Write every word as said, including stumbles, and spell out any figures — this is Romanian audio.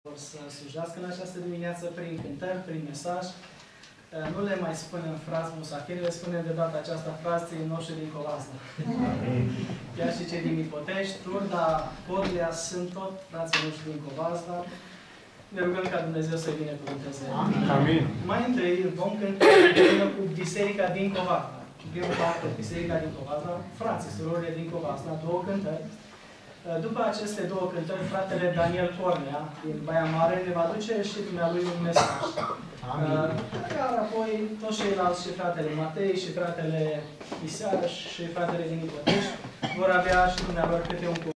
să slujească în această dimineață prin cântări, prin mesaj. Nu le mai spunem frați musafiri, le spunem de data aceasta frații noștri din Covasna. Chiar și cei din Ipotești, Turda, Codlea, sunt tot frații noștri din Covasna. Ne rugăm ca Dumnezeu să-i binecuvânteze. Amin. Mai întâi vom cânta cu Biserica din Covasna. Primul parte, Biserica din Covasna, frații, surorile din Covasna, două cântări. După aceste două cântări, fratele Daniel Cornea, din Baia Mare, ne va duce și dumnealui un mesaj. Amin. Iar apoi, toți ceilalți, și fratele Matei, și fratele Iseară, și fratele din Ipotești, vor avea și dumnealor câte un cuvânt.